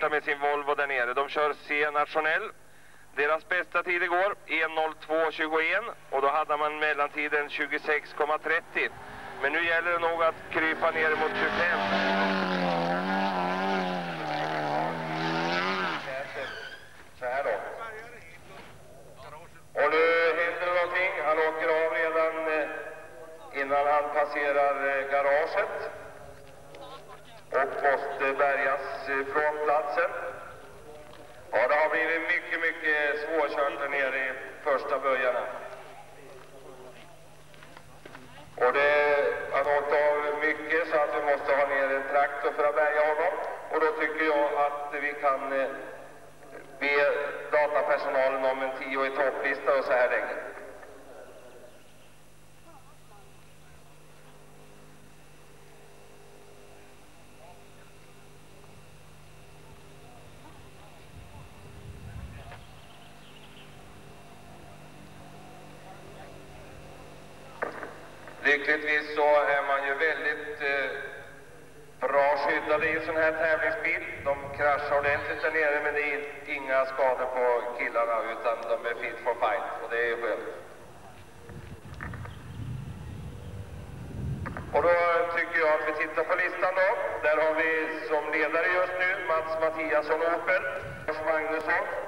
starta med sin Volvo där nere. De kör C nationell. Deras bästa tid igår 1:02,21 och då hade man mellantiden 26,30. Men nu gäller det nog att krypa ner mot 25. Så här då. Och nu händer det någonting. Han åker av redan innan han passerar garaget. Och måste bärgas från platsen. Ja, det har blivit mycket svårkört där nere i första böjarna. Och han har åkt av mycket så att vi måste ha ner en traktor för att bärga honom. Och då tycker jag att vi kan be datapersonalen om en 10 i topplista och så här länge. Lyckligtvis så är man ju väldigt bra skyddade i en sån här tävlingsbil. De kraschar ordentligt där nere men det är inga skador på killarna utan de är fit for fight och det är skönt. Och då tycker jag att vi tittar på listan då. Där har vi som ledare just nu Mats Mattiasson Opel, Lars Magnusson,